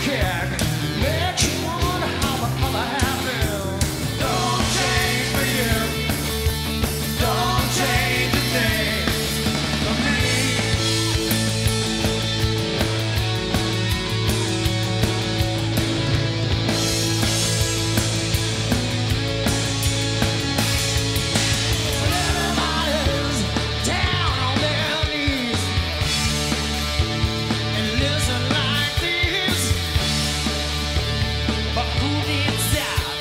kick makes you wonder how the other half feels. Don't change for you. Don't change a thing for me. Everybody's down on their knees and listen like this. But who needs that?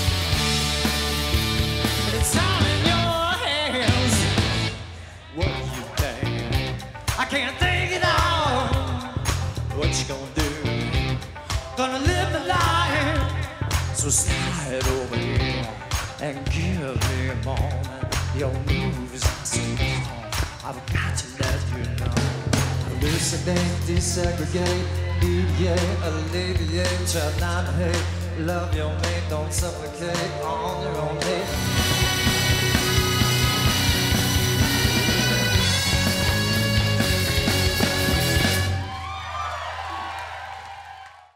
It's all in your hands. What do you think? I can't think it out. What you gonna do? Gonna live the life. So slide over here and give me a moment. Your moves are so long. I've got to let you know. Elucidate, desegregate, mediate, alleviate, try not to hate. Love your mate, don't suffocate on your own hate.